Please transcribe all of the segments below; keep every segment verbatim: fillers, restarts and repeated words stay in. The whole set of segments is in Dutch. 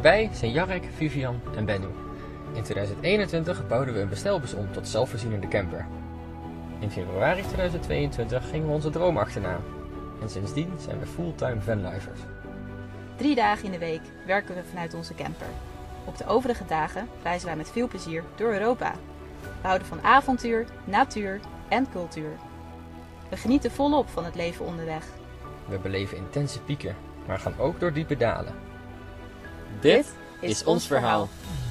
Wij zijn Jarek, Vivian en Bennu. In tweeduizend eenentwintig bouwden we een bestelbus om tot zelfvoorzienende camper. In februari tweeduizend tweeëntwintig gingen we onze droom achterna. En sindsdien zijn we fulltime vanlifers. Drie dagen in de week werken we vanuit onze camper. Op de overige dagen reizen wij met veel plezier door Europa. We houden van avontuur, natuur en cultuur. We genieten volop van het leven onderweg. We beleven intense pieken, maar gaan ook door diepe dalen. Dit is ons verhaal.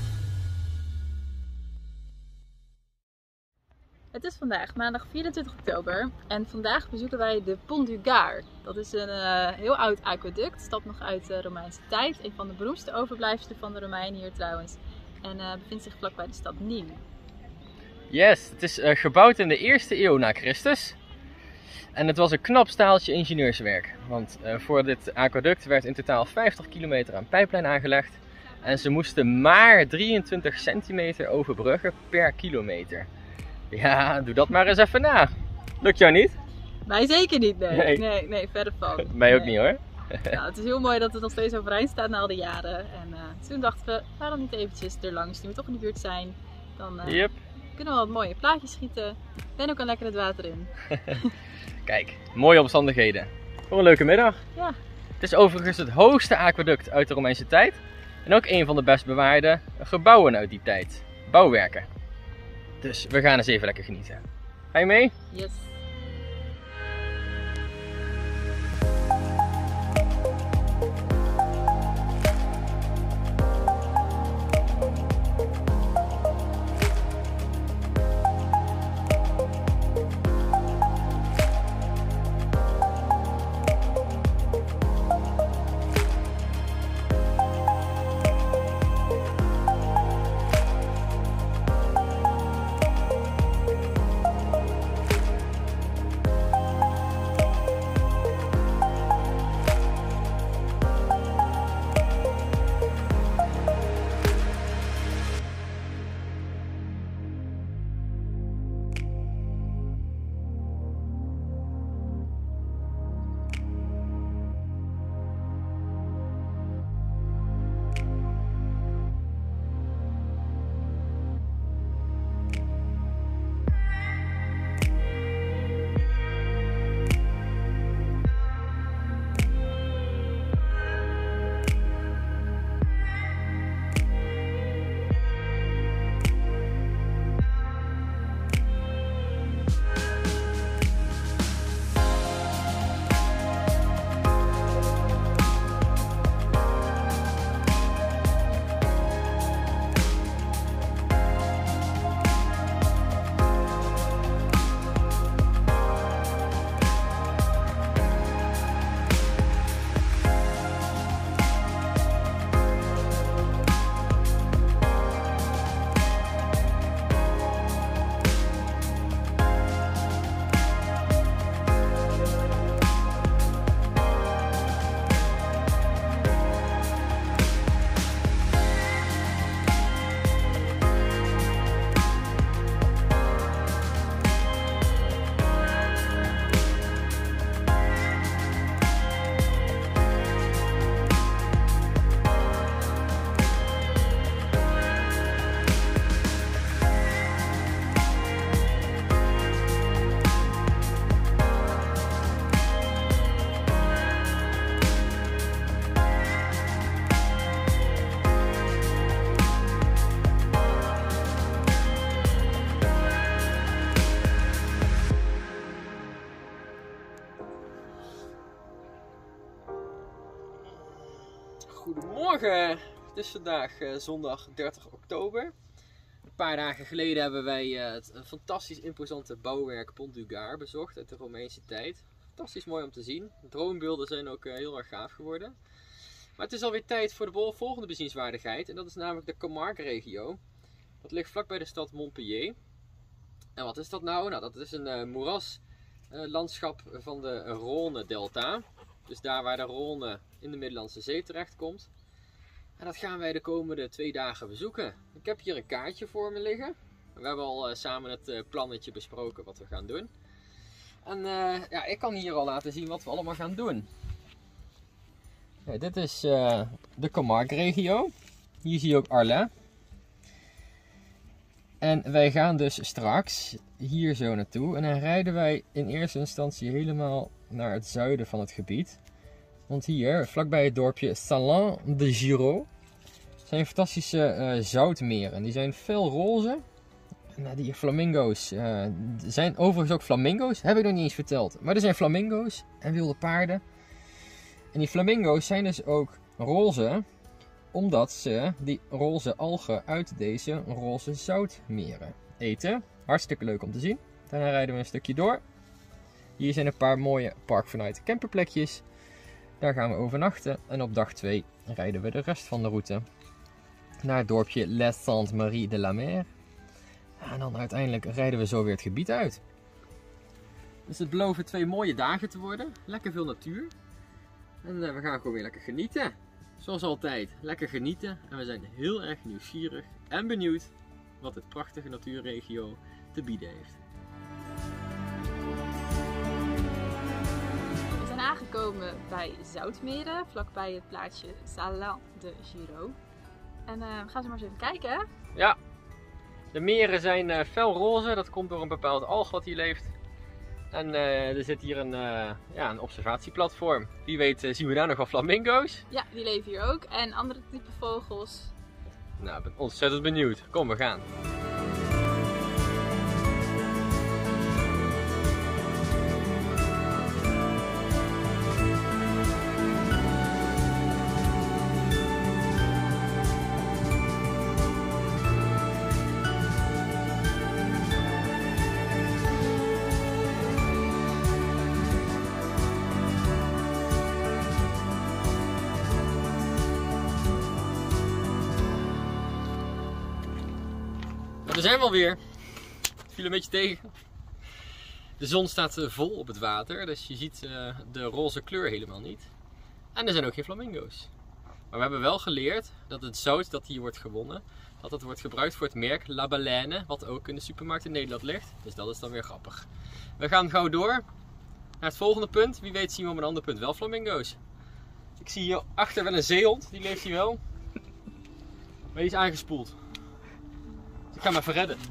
Het is vandaag maandag vierentwintig oktober en vandaag bezoeken wij de Pont du Gard. Dat is een uh, heel oud aquaduct, stamt nog uit de Romeinse tijd. Een van de beroemdste overblijfselen van de Romeinen hier trouwens. En uh, bevindt zich vlakbij de stad Nîmes. Yes, het is uh, gebouwd in de eerste eeuw na Christus. En het was een knap staaltje ingenieurswerk. Want uh, voor dit aquaduct werd in totaal vijftig kilometer aan pijplijn aangelegd. En ze moesten maar drieëntwintig centimeter overbruggen per kilometer. Ja, doe dat maar eens even na. Lukt jou niet? Mij zeker niet, nee. Nee, nee, nee verder van. Mij ook nee. niet hoor. Nou, het is heel mooi dat het nog steeds overeind staat na al die jaren. En uh, toen dachten we, waarom niet eventjes erlangs, nu we toch in de buurt zijn. Dan uh, Yep. kunnen we wat mooie plaatjes schieten. Ben ook al lekker het water in. Kijk, mooie omstandigheden. Voor een leuke middag. Ja. Het is overigens het hoogste aquaduct uit de Romeinse tijd. En ook een van de best bewaarde gebouwen uit die tijd. Bouwwerken. Dus we gaan eens even lekker genieten. Ga je mee? Yes. Goedemorgen, het is vandaag uh, zondag dertig oktober. Een paar dagen geleden hebben wij uh, het een fantastisch imposante bouwwerk Pont du Gard bezocht uit de Romeinse tijd. Fantastisch mooi om te zien. De droombeelden zijn ook uh, heel erg gaaf geworden. Maar het is alweer tijd voor de volgende bezienswaardigheid en dat is namelijk de Camargue-regio. Dat ligt vlakbij de stad Montpellier. En wat is dat nou? Nou, dat is een uh, moeraslandschap uh, van de Rhône-delta. Dus daar waar de Rhône in de Middellandse Zee terechtkomt. En dat gaan wij de komende twee dagen bezoeken. Ik heb hier een kaartje voor me liggen. We hebben al uh, samen het uh, plannetje besproken wat we gaan doen. En uh, ja, ik kan hier al laten zien wat we allemaal gaan doen. Ja, dit is uh, de Camargue-regio. Hier zie je ook Arles. En wij gaan dus straks hier zo naartoe. En dan rijden wij in eerste instantie helemaal naar het zuiden van het gebied. Want hier, vlakbij het dorpje Salins-de-Giraud, zijn fantastische uh, zoutmeren. Die zijn fel roze. En uh, die flamingo's uh, zijn overigens ook flamingo's. Heb ik nog niet eens verteld. Maar er zijn flamingo's en wilde paarden. En die flamingo's zijn dus ook roze, omdat ze die roze algen uit deze roze zoutmeren eten. Hartstikke leuk om te zien. Daarna rijden we een stukje door. Hier zijn een paar mooie Park Vanuit camperplekjes. Daar gaan we overnachten. En op dag twee rijden we de rest van de route naar het dorpje Les Saintes-Maries-de-la-Mer. En dan uiteindelijk rijden we zo weer het gebied uit. Dus het beloven twee mooie dagen te worden. Lekker veel natuur. En uh, we gaan gewoon weer lekker genieten. Zoals altijd, lekker genieten. En we zijn heel erg nieuwsgierig en benieuwd wat dit prachtige natuurregio te bieden heeft. We zijn aangekomen bij Zoutmeren, vlakbij het plaatsje Salins-de-Giraud. En uh, we gaan zo maar eens even kijken. Ja, de meren zijn uh, fel roze. Dat komt door een bepaald alg wat hier leeft. En uh, er zit hier een, uh, ja, een observatieplatform. Wie weet uh, zien we daar nog wel flamingo's. Ja, die leven hier ook. En andere type vogels. Nou, ik ben ontzettend benieuwd. Kom, we gaan. We zijn we alweer. Het viel een beetje tegen. De zon staat vol op het water, dus je ziet uh, de roze kleur helemaal niet. En er zijn ook geen flamingo's. Maar we hebben wel geleerd dat het zout dat hier wordt gewonnen, dat het wordt gebruikt voor het merk La Baleine, wat ook in de supermarkt in Nederland ligt. Dus dat is dan weer grappig. We gaan gauw door naar het volgende punt. Wie weet zien we op een ander punt wel flamingo's. Ik zie hier achter wel een zeehond, die leeft hier wel. Maar die is aangespoeld. Ik ga hem even redden.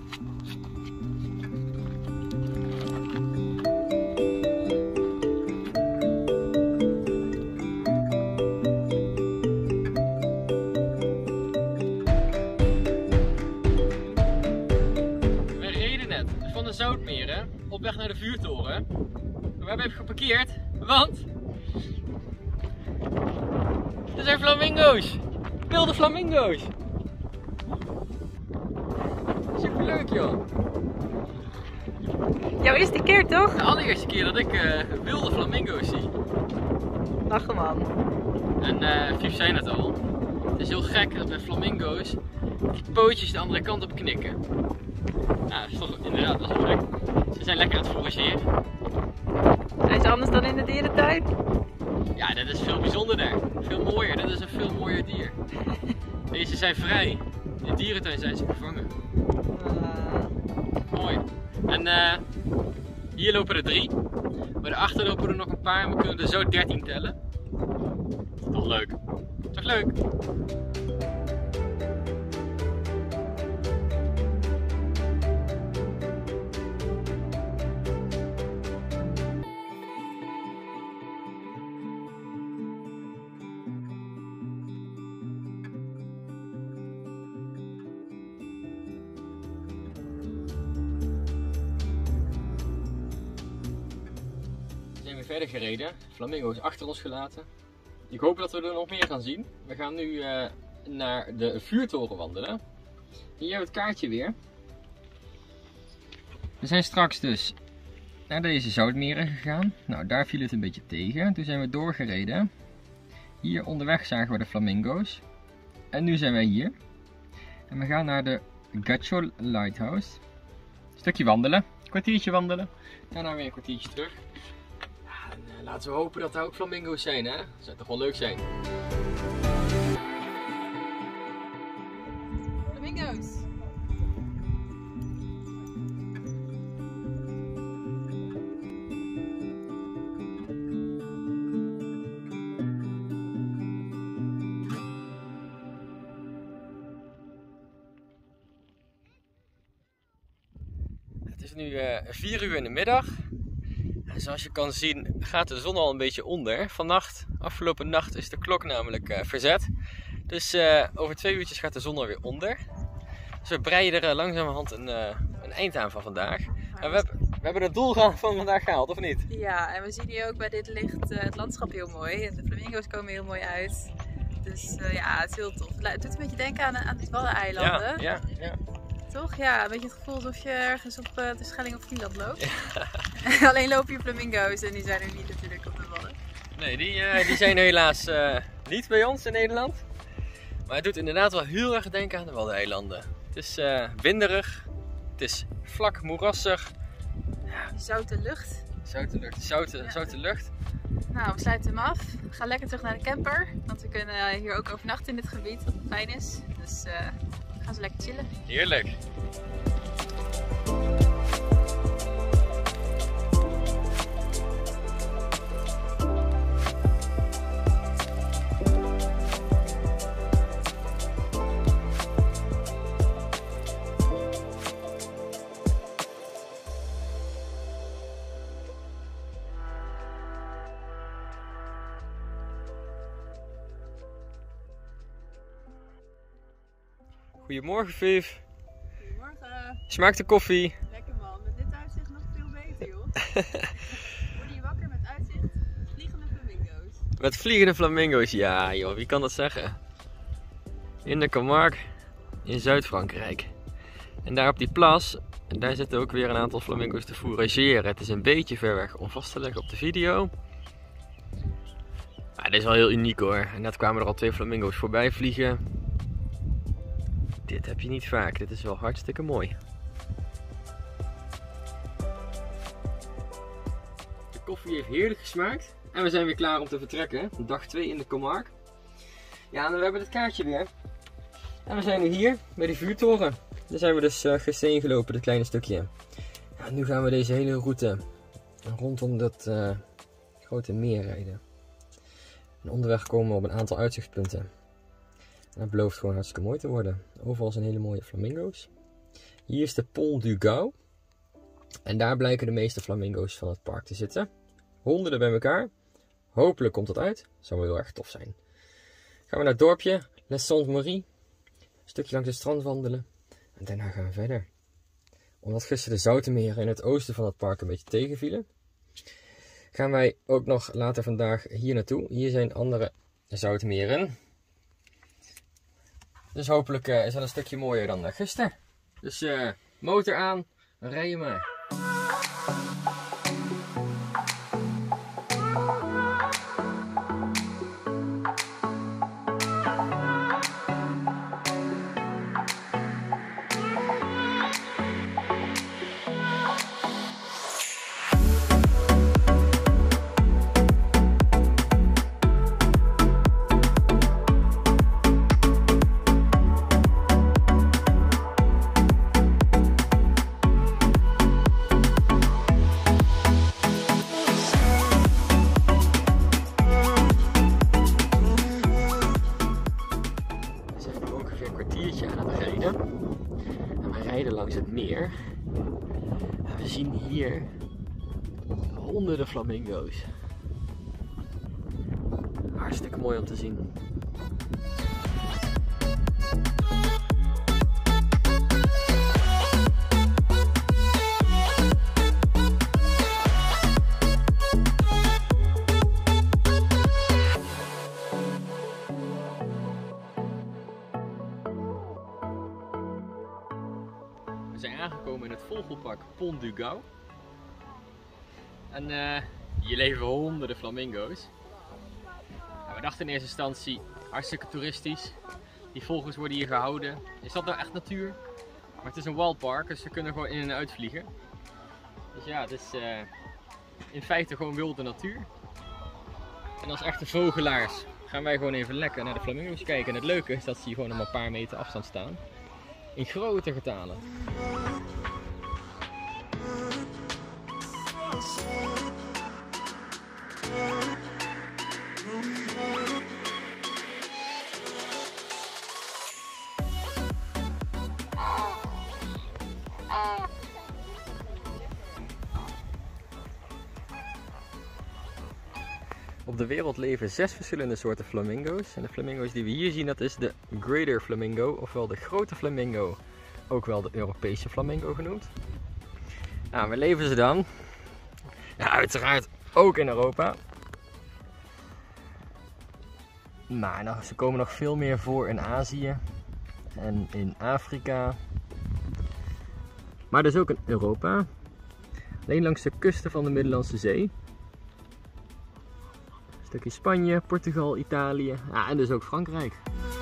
We reden net van de Zoutmeren op weg naar de vuurtoren. We hebben even geparkeerd, want er zijn flamingo's. Wilde flamingo's. Superleuk joh! Jouw eerste keer toch? De allereerste keer dat ik uh, wilde flamingo's zie. Lachen man. En uh, Fief zei het al. Het is heel gek dat bij flamingo's die pootjes de andere kant op knikken. Nou, dat is toch inderdaad dat is wel gek. Ze zijn lekker aan het forageren. Zijn ze anders dan in de dierentuin? Ja, dat is veel bijzonderder. Veel mooier. Dit is een veel mooier dier. Deze zijn vrij. In de dierentuin zijn ze gevangen. Uh... Mooi. En uh, hier lopen er drie. Maar daarachter lopen er nog een paar en we kunnen er zo dertien tellen. Toch leuk. Toch leuk? Verder gereden, flamingo's achter ons gelaten. Ik hoop dat we er nog meer gaan zien. We gaan nu uh, naar de vuurtoren wandelen. Hier hebben we het kaartje weer. We zijn straks dus naar deze zoutmeren gegaan. Nou, daar viel het een beetje tegen. Toen zijn we doorgereden. Hier onderweg zagen we de flamingo's. En nu zijn wij hier. En we gaan naar de Gachol Lighthouse. Een stukje wandelen, een kwartiertje wandelen. Daarna weer een kwartiertje terug. En laten we hopen dat er ook flamingo's zijn, hè? Dat zou toch wel leuk zijn. Flamingo's! is nu uh, vier uur in de middag. En zoals je kan zien gaat de zon al een beetje onder. Vannacht, afgelopen nacht, is de klok namelijk uh, verzet. Dus uh, over twee uurtjes gaat de zon alweer onder. Dus we breiden er uh, langzamerhand een, uh, een eind aan van vandaag. En we, hebben, we hebben het doel van vandaag gehaald, of niet? Ja, en we zien hier ook bij dit licht uh, het landschap heel mooi. De flamingo's komen heel mooi uit. Dus uh, ja, het is heel tof. Het doet een beetje denken aan, aan de Waddeneilanden. Ja, ja, ja. Toch? Ja, een beetje het gevoel alsof je ergens op uh, de Schelling of Vlieland loopt. Ja. Alleen lopen hier flamingo's en die zijn er niet natuurlijk op de Wadden. Nee, die, uh, die zijn helaas uh, niet bij ons in Nederland. Maar het doet inderdaad wel heel erg denken aan de Waddeneilanden. Het is uh, winderig, het is vlak, moerassig. Ja. Zoute lucht. Zoute lucht, zoute, ja. zoute lucht. Nou, we sluiten hem af. We gaan lekker terug naar de camper. Want we kunnen hier ook overnachten in dit gebied, wat fijn is. Dus uh, we gaan zo lekker chillen. Heerlijk. Goedemorgen, Viv. Goedemorgen. Smaakt de koffie? Lekker man, met dit uitzicht nog veel beter joh. Word je wakker met uitzicht? Vliegende flamingo's. Met vliegende flamingo's, ja joh, wie kan dat zeggen? In de Camargue, in Zuid-Frankrijk. En daar op die plas, en daar zitten ook weer een aantal flamingo's te fourageren. Het is een beetje ver weg om vast te leggen op de video. Maar dit is wel heel uniek hoor. En net kwamen er al twee flamingo's voorbij vliegen. Dit heb je niet vaak, dit is wel hartstikke mooi. De koffie heeft heerlijk gesmaakt. En we zijn weer klaar om te vertrekken. Dag twee in de Camargue. Ja, en we hebben het kaartje weer. En we zijn nu hier, bij de vuurtoren. Daar zijn we dus uh, gisteren ingelopen, dit kleine stukje. Ja, nu gaan we deze hele route rondom dat uh, grote meer rijden. En onderweg komen we op een aantal uitzichtspunten. En dat belooft gewoon hartstikke mooi te worden. Overal zijn hele mooie flamingo's. Hier is de Pont du Gau. En daar blijken de meeste flamingo's van het park te zitten. Honderden bij elkaar. Hopelijk komt dat uit. Zou wel heel erg tof zijn. Gaan we naar het dorpje Les Saintes-Maries. Een stukje langs het strand wandelen. En daarna gaan we verder. Omdat gisteren de zoutenmeren in het oosten van het park een beetje tegenvielen. Gaan wij ook nog later vandaag hier naartoe. Hier zijn andere zoutenmeren. Dus hopelijk uh, is dat een stukje mooier dan uh, gisteren. Dus uh, motor aan, rijden maar. Langs het meer. En we zien hier honderden flamingo's. Hartstikke mooi om te zien. We zijn aangekomen in het vogelpark Pont du Gau. En uh, hier leven honderden flamingo's. Nou, we dachten in eerste instantie hartstikke toeristisch. Die vogels worden hier gehouden. Is dat nou echt natuur? Maar het is een wildpark, dus ze kunnen gewoon in en uit vliegen. Dus ja, het is uh, in feite gewoon wilde natuur. En als echte vogelaars gaan wij gewoon even lekker naar de flamingo's kijken. En het leuke is dat ze hier gewoon op een paar meter afstand staan. In grote getalen. de wereld leven zes verschillende soorten flamingo's. En de flamingo's die we hier zien, dat is de Greater Flamingo, ofwel de grote flamingo, ook wel de Europese flamingo genoemd. Nou, waar leven ze dan? Ja, uiteraard ook in Europa. Maar nou, ze komen nog veel meer voor in Azië en in Afrika. Maar dus ook in Europa. Alleen langs de kusten van de Middellandse Zee. Een stukje Spanje, Portugal, Italië, ja, en dus ook Frankrijk.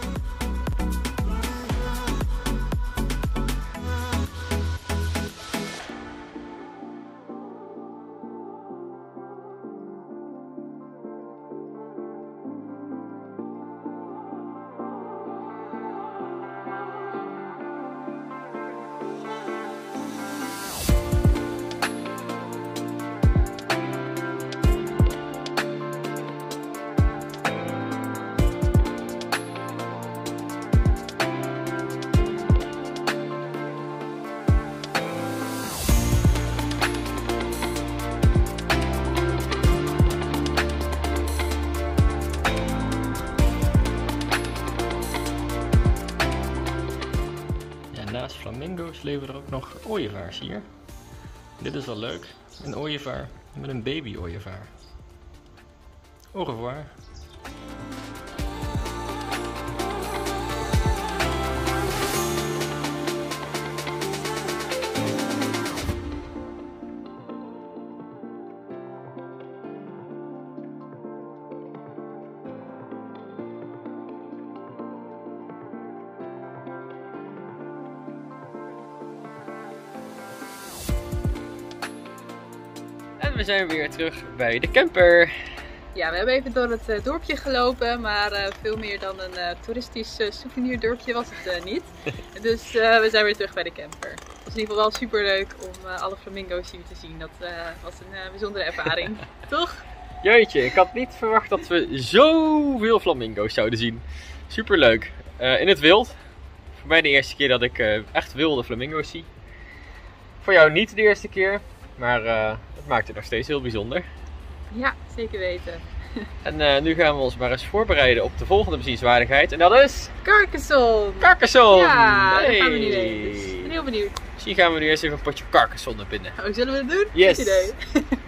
Naast flamingo's leven er ook nog ooievaars hier. Dit is wel leuk. Een ooievaar met een baby ooievaar. Au revoir. En we zijn weer terug bij de camper. Ja, we hebben even door het uh, dorpje gelopen, maar uh, veel meer dan een uh, toeristisch uh, souvenirdorpje was het uh, niet. Dus uh, we zijn weer terug bij de camper. Het was in ieder geval wel super leuk om uh, alle flamingo's hier te zien. Dat uh, was een uh, bijzondere ervaring, toch? Jeetje, ik had niet verwacht dat we zoveel flamingo's zouden zien. Super leuk. Uh, in het wild. Voor mij de eerste keer dat ik uh, echt wilde flamingo's zie. Voor jou niet de eerste keer, maar uh, het maakt het nog steeds heel bijzonder. Ja, zeker weten. En uh, nu gaan we ons maar eens voorbereiden op de volgende bezienswaardigheid. En dat is... Carcassonne! Carcassonne! Ja, hey. daar gaan we nu heen. Dus ik ben heel benieuwd. Misschien gaan we nu eerst even een potje Carcassonne binnen. Oh, zullen we het doen? Yes! Goed idee.